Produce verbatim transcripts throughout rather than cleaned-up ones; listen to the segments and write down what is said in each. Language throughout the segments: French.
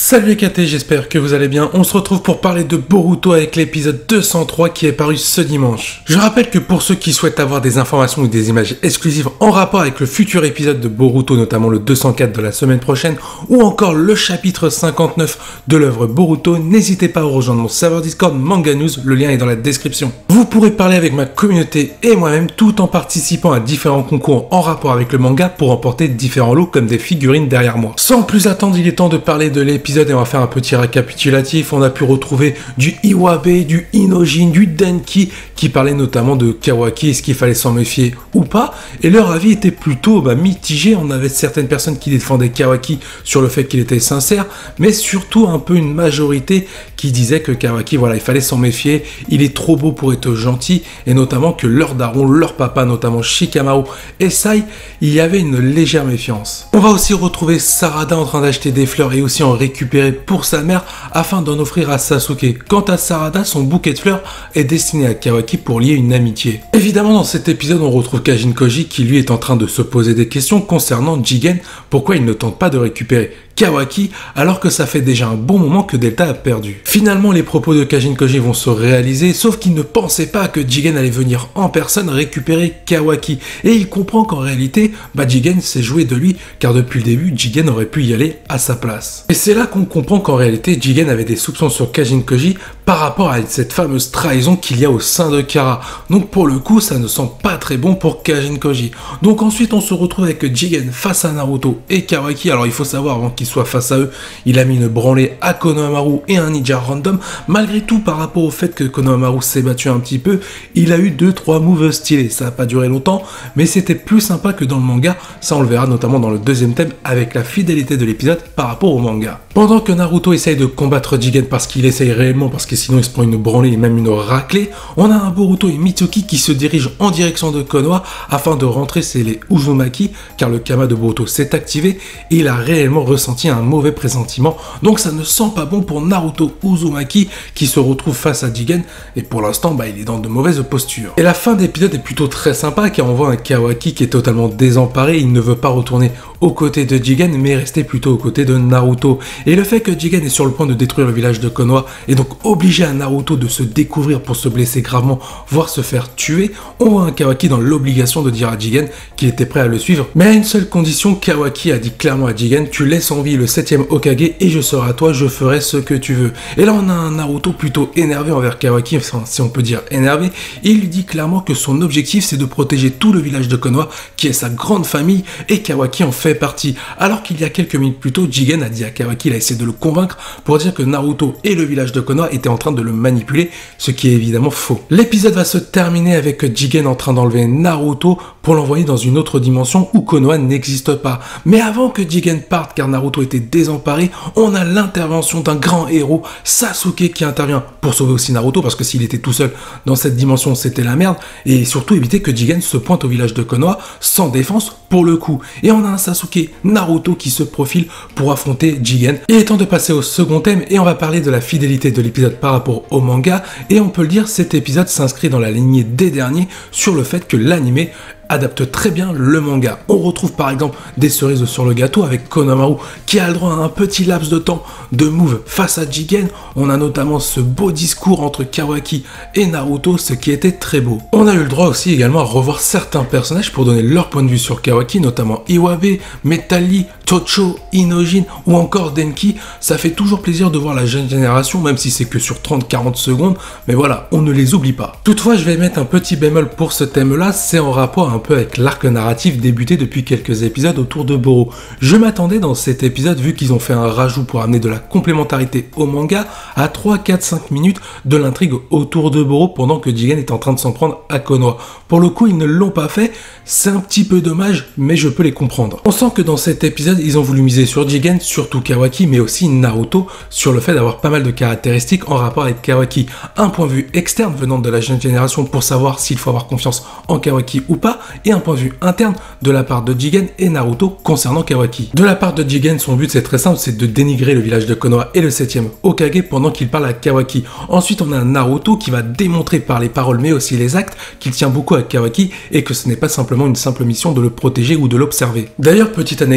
Salut les K T, j'espère que vous allez bien. On se retrouve pour parler de Boruto avec l'épisode deux cent trois qui est paru ce dimanche. Je rappelle que pour ceux qui souhaitent avoir des informations ou des images exclusives en rapport avec le futur épisode de Boruto, notamment le deux cent quatre de la semaine prochaine, ou encore le chapitre cinquante-neuf de l'œuvre Boruto, n'hésitez pas à rejoindre mon serveur Discord Manga News, le lien est dans la description. Vous pourrez parler avec ma communauté et moi-même tout en participant à différents concours en rapport avec le manga pour remporter différents lots comme des figurines derrière moi. Sans plus attendre, il est temps de parler de l'épisode et on va faire un petit récapitulatif. On a pu retrouver du Iwabe, du Inojin, du Denki qui parlait notamment de Kawaki, est-ce qu'il fallait s'en méfier ou pas, et leur avis était plutôt bah, mitigé. On avait certaines personnes qui défendaient Kawaki sur le fait qu'il était sincère, mais surtout un peu une majorité qui disait que Kawaki, voilà, il fallait s'en méfier, il est trop beau pour être gentil, et notamment que leur daron, leur papa, notamment Shikamaru et Sai, il y avait une légère méfiance. On va aussi retrouver Sarada en train d'acheter des fleurs et aussi en récupérer pour sa mère afin d'en offrir à Sasuke. Quant à Sarada, son bouquet de fleurs est destiné à Kawaki pour lier une amitié. Évidemment, dans cet épisode, on retrouve Kajin Koji qui lui est en train de se poser des questions concernant Jigen, pourquoi il ne tente pas de récupérer Kawaki alors que ça fait déjà un bon moment que Delta a perdu. Finalement, les propos de Kajin Koji vont se réaliser, sauf qu'il ne pensait pas que Jigen allait venir en personne récupérer Kawaki. Et il comprend qu'en réalité, bah Jigen s'est joué de lui, car depuis le début, Jigen aurait pu y aller à sa place. Et c'est là qu'on comprend qu'en réalité, Jigen avait des soupçons sur Kajin Koji par rapport à cette fameuse trahison qu'il y a au sein de Kara. Donc pour le coup, ça ne sent pas très bon pour Kajin Koji. Donc ensuite, on se retrouve avec Jigen face à Naruto et Kawaki. Alors il faut savoir, avant qu'il soit face à eux, il a mis une branlée à Konohamaru et un ninja random. Malgré tout, par rapport au fait que Konohamaru s'est battu un petit peu, il a eu deux trois moves stylés. Ça n'a pas duré longtemps, mais c'était plus sympa que dans le manga. Ça, on le verra notamment dans le deuxième thème avec la fidélité de l'épisode par rapport au manga. Pendant que Naruto essaye de combattre Jigen parce qu'il essaye réellement, parce que sinon il se prend une branlée et même une raclée, on a un Boruto et Mitsuki qui se dirigent en direction de Konoha afin de rentrer chez les Uzumaki, car le Kama de Boruto s'est activé et il a réellement ressenti un mauvais pressentiment. Donc ça ne sent pas bon pour Naruto Uzumaki qui se retrouve face à Jigen et pour l'instant bah, il est dans de mauvaises postures. Et la fin d'épisode est plutôt très sympa car on voit un Kawaki qui est totalement désemparé, il ne veut pas retourner aux côtés de Jigen mais rester plutôt aux côtés de Naruto. Et le fait que Jigen est sur le point de détruire le village de Konoha et donc obligé à Naruto de se découvrir pour se blesser gravement, voire se faire tuer, on voit un Kawaki dans l'obligation de dire à Jigen qu'il était prêt à le suivre, mais à une seule condition. Kawaki a dit clairement à Jigen: tu laisses en vie le septième Hokage et je serai à toi, je ferai ce que tu veux. Et là on a un Naruto plutôt énervé envers Kawaki, enfin, si on peut dire énervé, et il lui dit clairement que son objectif c'est de protéger tout le village de Konoha qui est sa grande famille et Kawaki en fait partie. Alors qu'il y a quelques minutes plus tôt, Jigen a dit à Kawaki, il a essayé de le convaincre pour dire que Naruto et le village de Konoha étaient en train de le manipuler, ce qui est évidemment faux. L'épisode va se terminer avec Jigen en train d'enlever Naruto pour l'envoyer dans une autre dimension où Konoha n'existe pas. Mais avant que Jigen parte, car Naruto était désemparé, on a l'intervention d'un grand héros, Sasuke, qui intervient pour sauver aussi Naruto, parce que s'il était tout seul dans cette dimension, c'était la merde, et surtout éviter que Jigen se pointe au village de Konoha sans défense pour le coup. Et on a un Sasuke Naruto qui se profile pour affronter Jigen. Il est temps de passer au second thème et on va parler de la fidélité de l'épisode par rapport au manga, et on peut le dire, cet épisode s'inscrit dans la lignée des derniers sur le fait que l'anime adapte très bien le manga. On retrouve par exemple des cerises sur le gâteau avec Konohamaru qui a le droit à un petit laps de temps de move face à Jigen. On a notamment ce beau discours entre Kawaki et Naruto, ce qui était très beau. On a eu le droit aussi également à revoir certains personnages pour donner leur point de vue sur Kawaki, notamment Iwabe, Metali, Chocho, Inojin ou encore Denki. Ça fait toujours plaisir de voir la jeune génération, même si c'est que sur trente à quarante secondes, mais voilà, on ne les oublie pas. Toutefois, je vais mettre un petit bémol pour ce thème-là, c'est en rapport un peu avec l'arc narratif débuté depuis quelques épisodes autour de Boro. Je m'attendais dans cet épisode, vu qu'ils ont fait un rajout pour amener de la complémentarité au manga, à trois, quatre, cinq minutes de l'intrigue autour de Boro pendant que Jigen est en train de s'en prendre à Konoha. Pour le coup, ils ne l'ont pas fait, c'est un petit peu dommage, mais je peux les comprendre. On sent que dans cet épisode, ils ont voulu miser sur Jigen, surtout Kawaki, mais aussi Naruto, sur le fait d'avoir pas mal de caractéristiques en rapport avec Kawaki. Un point de vue externe venant de la jeune génération pour savoir s'il faut avoir confiance en Kawaki ou pas, et un point de vue interne de la part de Jigen et Naruto concernant Kawaki. De la part de Jigen, son but c'est très simple, c'est de dénigrer le village de Konoha et le septième Hokage pendant qu'il parle à Kawaki. Ensuite, on a Naruto qui va démontrer par les paroles mais aussi les actes qu'il tient beaucoup à Kawaki et que ce n'est pas simplement une simple mission de le protéger ou de l'observer. D'ailleurs, petite anecdote, à ce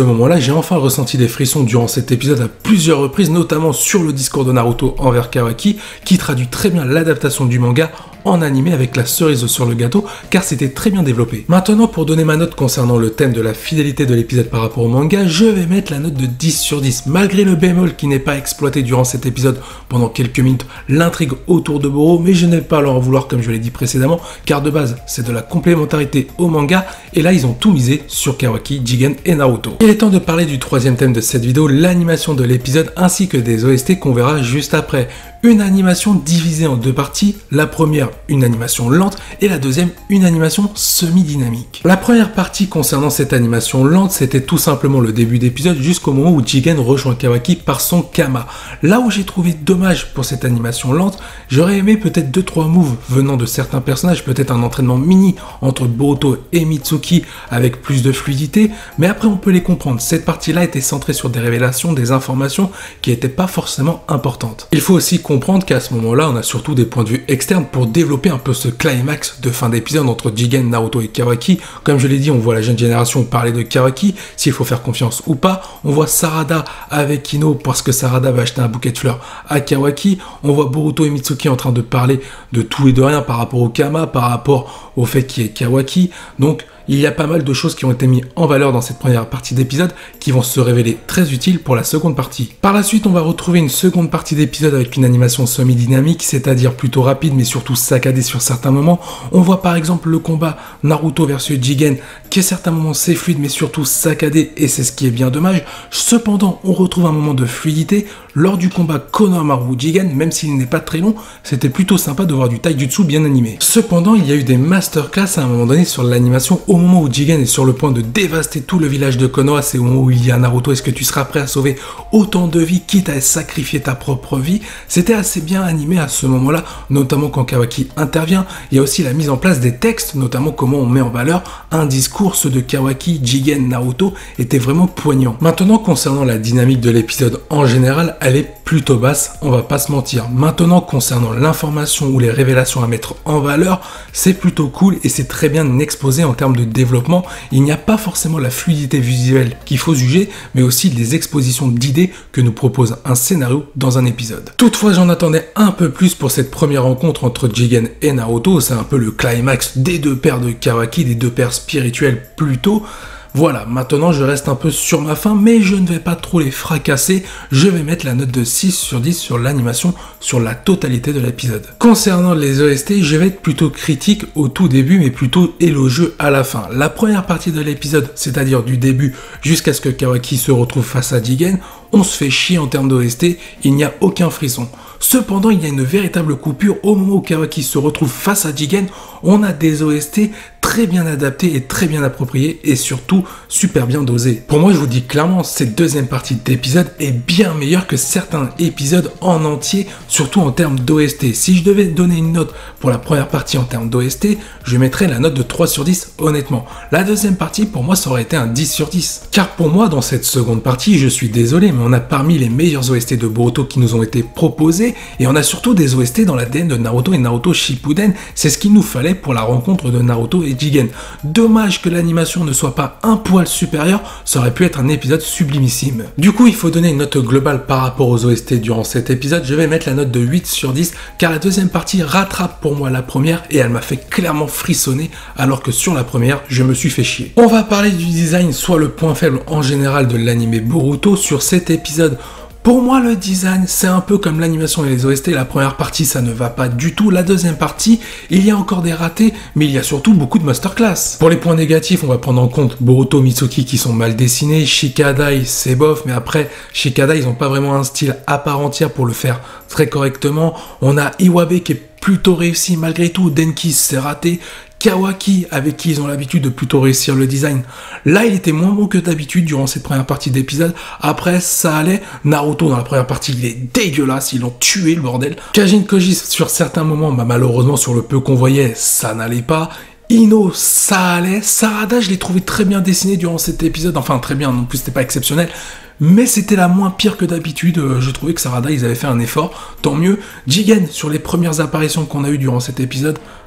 moment-là, j'ai enfin ressenti des frissons durant cet épisode à plusieurs reprises, notamment sur le discours de Naruto envers Kawaki, qui traduit très bien l'adaptation du manga en animé avec la cerise sur le gâteau, car c'était très bien développé. Maintenant, pour donner ma note concernant le thème de la fidélité de l'épisode par rapport au manga, je vais mettre la note de dix sur dix. Malgré le bémol qui n'est pas exploité durant cet épisode pendant quelques minutes, l'intrigue autour de Boro, mais je n'ai pas à leur en vouloir comme je l'ai dit précédemment, car de base, c'est de la complémentarité au manga, et là, ils ont tout misé sur Kawaki, Jigen et Naruto. Il est temps de parler du troisième thème de cette vidéo, l'animation de l'épisode, ainsi que des O S T qu'on verra juste après. Une animation divisée en deux parties, la première une animation lente et la deuxième une animation semi-dynamique. La première partie concernant cette animation lente, c'était tout simplement le début d'épisode jusqu'au moment où Jigen rejoint Kawaki par son Kama. Là où j'ai trouvé dommage pour cette animation lente, j'aurais aimé peut-être deux trois moves venant de certains personnages, peut-être un entraînement mini entre Boruto et Mitsuki avec plus de fluidité, mais après on peut les comprendre. Cette partie-là était centrée sur des révélations, des informations qui n'étaient pas forcément importantes. Il faut aussi comprendre qu'à ce moment-là, on a surtout des points de vue externes pour développer un peu ce climax de fin d'épisode entre Jigen, Naruto et Kawaki. Comme je l'ai dit, on voit la jeune génération parler de Kawaki, s'il faut faire confiance ou pas. On voit Sarada avec Kino parce que Sarada va acheter un bouquet de fleurs à Kawaki. On voit Boruto et Mitsuki en train de parler de tout et de rien par rapport au Kama, par rapport au fait qu'il y ait Kawaki. Donc, il y a pas mal de choses qui ont été mises en valeur dans cette première partie d'épisode qui vont se révéler très utiles pour la seconde partie. Par la suite, on va retrouver une seconde partie d'épisode avec une animation semi-dynamique, c'est-à-dire plutôt rapide mais surtout saccadée sur certains moments. On voit par exemple le combat Naruto versus Jigen qui à certains moments c'est fluide mais surtout saccadé et c'est ce qui est bien dommage. Cependant, on retrouve un moment de fluidité lors du combat Konohamaru-Jigen, même s'il n'est pas très long, c'était plutôt sympa de voir du taijutsu bien animé. Cependant, il y a eu des masterclass à un moment donné sur l'animation au moment où Jigen est sur le point de dévaster tout le village de Konoha, c'est au moment où il y a Naruto, est-ce que tu seras prêt à sauver autant de vies, quitte à sacrifier ta propre vie? C'était assez bien animé à ce moment-là, notamment quand Kawaki intervient. Il y a aussi la mise en place des textes, notamment comment on met en valeur un discours, ceux de Kawaki, Jigen, Naruto, était vraiment poignant. Maintenant, concernant la dynamique de l'épisode en général, elle est plutôt basse, on va pas se mentir. Maintenant, concernant l'information ou les révélations à mettre en valeur, c'est plutôt cool et c'est très bien exposé en termes de développement. Il n'y a pas forcément la fluidité visuelle qu'il faut juger, mais aussi les expositions d'idées que nous propose un scénario dans un épisode. Toutefois, j'en attendais un peu plus pour cette première rencontre entre Jigen et Naruto. C'est un peu le climax des deux pères de Kawaki, des deux pères spirituels plutôt. Voilà, maintenant je reste un peu sur ma faim, mais je ne vais pas trop les fracasser. Je vais mettre la note de six sur dix sur l'animation, sur la totalité de l'épisode. Concernant les O S T, je vais être plutôt critique au tout début, mais plutôt élogieux à la fin. La première partie de l'épisode, c'est-à-dire du début jusqu'à ce que Kawaki se retrouve face à Jigen, on se fait chier en termes d'O S T, il n'y a aucun frisson. Cependant, il y a une véritable coupure au moment où Kawaki se retrouve face à Jigen. On a des O S T très bien adaptés et très bien appropriés et surtout super bien dosés. Pour moi, je vous dis clairement, cette deuxième partie d'épisode est bien meilleure que certains épisodes en entier, surtout en termes d'O S T. Si je devais donner une note pour la première partie en termes d'O S T, je mettrais la note de trois sur dix honnêtement. La deuxième partie, pour moi, ça aurait été un dix sur dix. Car pour moi, dans cette seconde partie, je suis désolé, mais on a parmi les meilleurs O S T de Boruto qui nous ont été proposés et on a surtout des O S T dans l'A D N de Naruto et Naruto Shippuden. C'est ce qu'il nous fallait pour la rencontre de Naruto et Jigen. Dommage que l'animation ne soit pas un poil supérieur, ça aurait pu être un épisode sublimissime. Du coup, il faut donner une note globale par rapport aux O S T durant cet épisode. Je vais mettre la note de huit sur dix car la deuxième partie rattrape pour moi la première et elle m'a fait clairement frissonner alors que sur la première, je me suis fait chier. On va parler du design, soit le point faible en général de l'anime Boruto sur cet épisode. Pour moi, le design, c'est un peu comme l'animation et les O S T. La première partie, ça ne va pas du tout. La deuxième partie, il y a encore des ratés, mais il y a surtout beaucoup de masterclass. Pour les points négatifs, on va prendre en compte Boruto, Mitsuki qui sont mal dessinés, Shikadai, c'est bof, mais après, Shikadai, ils n'ont pas vraiment un style à part entière pour le faire très correctement. On a Iwabe qui est plutôt réussi malgré tout, Denki, c'est raté. Kawaki, avec qui ils ont l'habitude de plutôt réussir le design. Là, il était moins bon que d'habitude durant cette première partie d'épisode. Après, ça allait. Naruto, dans la première partie, il est dégueulasse. Ils l'ont tué, le bordel. Kajin Koji, sur certains moments, bah, malheureusement, sur le peu qu'on voyait, ça n'allait pas. Ino, ça allait. Sarada, je l'ai trouvé très bien dessiné durant cet épisode. Enfin, très bien, non plus, c'était pas exceptionnel. Mais c'était la moins pire que d'habitude. Je trouvais que Sarada, ils avaient fait un effort. Tant mieux. Jigen, sur les premières apparitions qu'on a eues durant cet épisode,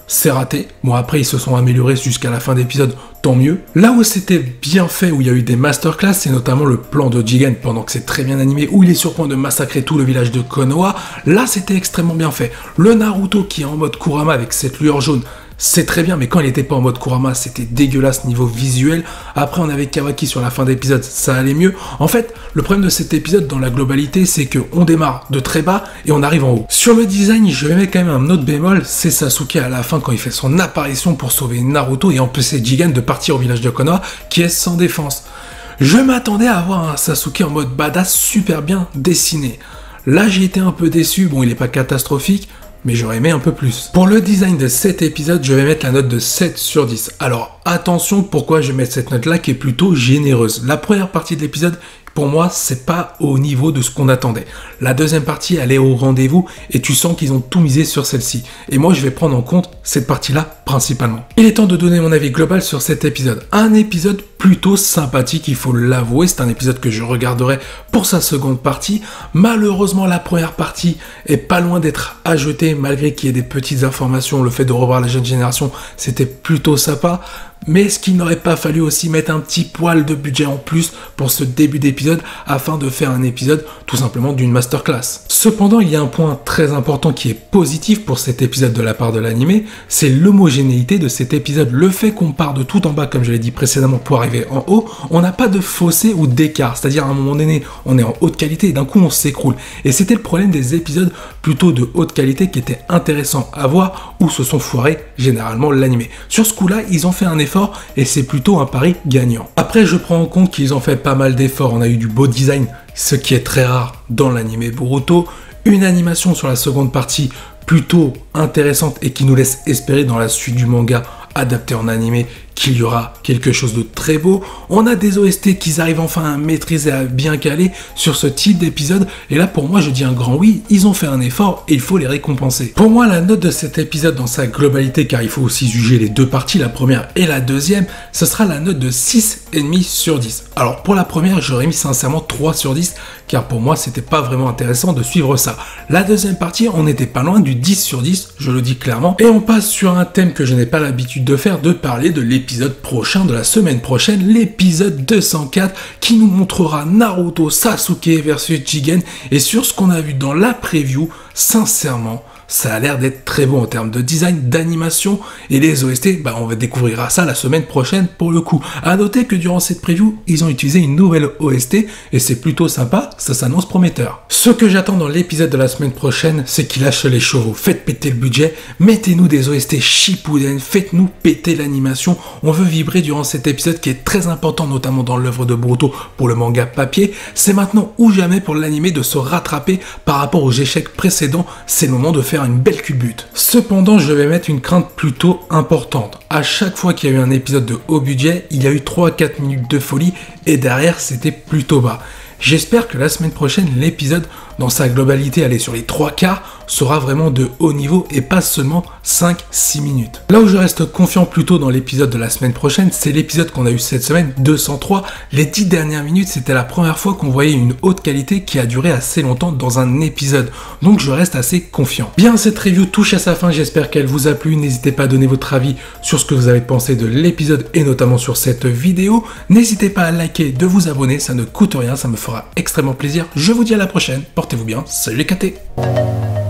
c'est raté. Bon, après, ils se sont améliorés jusqu'à la fin d'épisode, tant mieux. Là où c'était bien fait, où il y a eu des masterclass, c'est notamment le plan de Jigen, pendant que c'est très bien animé, où il est sur point de massacrer tout le village de Konoha. Là, c'était extrêmement bien fait. Le Naruto qui est en mode Kurama avec cette lueur jaune, c'est très bien, mais quand il n'était pas en mode Kurama, c'était dégueulasse niveau visuel. Après, on avait Kawaki sur la fin d'épisode, ça allait mieux. En fait, le problème de cet épisode dans la globalité, c'est qu'on démarre de très bas et on arrive en haut. Sur le design, je vais mettre quand même un autre bémol, c'est Sasuke à la fin quand il fait son apparition pour sauver Naruto et empêcher Jigen de partir au village de Konoha, qui est sans défense. Je m'attendais à avoir un Sasuke en mode badass super bien dessiné. Là, j'ai été un peu déçu, bon, il n'est pas catastrophique, mais j'aurais aimé un peu plus. Pour le design de cet épisode, je vais mettre la note de sept sur dix. Alors attention, pourquoi je vais mettre cette note-là qui est plutôt généreuse. La première partie de l'épisode, pour moi, c'est pas au niveau de ce qu'on attendait. La deuxième partie, elle est au rendez-vous et tu sens qu'ils ont tout misé sur celle-ci. Et moi, je vais prendre en compte cette partie-là principalement. Il est temps de donner mon avis global sur cet épisode. Un épisode plutôt sympathique, il faut l'avouer. C'est un épisode que je regarderai pour sa seconde partie. Malheureusement, la première partie est pas loin d'être à jeter, malgré qu'il y ait des petites informations. Le fait de revoir la jeune génération, c'était plutôt sympa. Mais est-ce qu'il n'aurait pas fallu aussi mettre un petit poil de budget en plus pour ce début d'épisode afin de faire un épisode tout simplement d'une masterclass? Cependant, il y a un point très important qui est positif pour cet épisode de la part de l'animé, c'est l'homogénéité de cet épisode. Le fait qu'on part de tout en bas, comme je l'ai dit précédemment, pour arriver en haut, on n'a pas de fossé ou d'écart. C'est-à-dire à un moment donné, on est en haute qualité et d'un coup on s'écroule. Et c'était le problème des épisodes plutôt de haute qualité qui étaient intéressants à voir ou se sont foirés généralement l'animé. Sur ce coup-là, ils ont fait un effort et c'est plutôt un pari gagnant. Après, je prends en compte qu'ils ont fait pas mal d'efforts. On a eu du beau design, ce qui est très rare dans l'anime Boruto, une animation sur la seconde partie plutôt intéressante et qui nous laisse espérer dans la suite du manga adapté en animé qu'il y aura quelque chose de très beau. On a des O S T qu'ils arrivent enfin à maîtriser, à bien caler sur ce type d'épisode. Et là, pour moi, je dis un grand oui. Ils ont fait un effort et il faut les récompenser. Pour moi, la note de cet épisode dans sa globalité, car il faut aussi juger les deux parties, la première et la deuxième, ce sera la note de six virgule cinq sur dix. Alors, pour la première, j'aurais mis sincèrement trois sur dix, car pour moi, c'était pas vraiment intéressant de suivre ça. La deuxième partie, on n'était pas loin du dix sur dix, je le dis clairement. Et on passe sur un thème que je n'ai pas l'habitude de faire, de parler de l'épisode L'épisode prochain de la semaine prochaine, l'épisode deux cent quatre, qui nous montrera Naruto Sasuke versus Jigen. Et sur ce qu'on a vu dans la preview, sincèrement, ça a l'air d'être très bon en termes de design, d'animation, et les O S T, bah on va découvrir ça la semaine prochaine pour le coup. À noter que durant cette preview, ils ont utilisé une nouvelle O S T, et c'est plutôt sympa, ça s'annonce prometteur. Ce que j'attends dans l'épisode de la semaine prochaine, c'est qu'ils lâchent les chevaux, faites péter le budget, mettez-nous des O S T Shippuden, faites-nous péter l'animation. On veut vibrer durant cet épisode qui est très important, notamment dans l'œuvre de Boruto pour le manga papier. C'est maintenant ou jamais pour l'animé de se rattraper par rapport aux échecs précédents, c'est le moment de faire une belle culbute. Cependant, je vais mettre une crainte plutôt importante. À chaque fois qu'il y a eu un épisode de haut budget, il y a eu trois à quatre minutes de folie et derrière, c'était plutôt bas. J'espère que la semaine prochaine, l'épisode, dans sa globalité, aller sur les trois quarts, sera vraiment de haut niveau et pas seulement cinq à six minutes. Là où je reste confiant plutôt dans l'épisode de la semaine prochaine, c'est l'épisode qu'on a eu cette semaine, deux cent trois. Les dix dernières minutes, c'était la première fois qu'on voyait une haute qualité qui a duré assez longtemps dans un épisode. Donc je reste assez confiant. Bien, cette review touche à sa fin, j'espère qu'elle vous a plu. N'hésitez pas à donner votre avis sur ce que vous avez pensé de l'épisode et notamment sur cette vidéo. N'hésitez pas à liker, de vous abonner, ça ne coûte rien, ça me fera extrêmement plaisir. Je vous dis à la prochaine, portez-vous bien, salut les K T.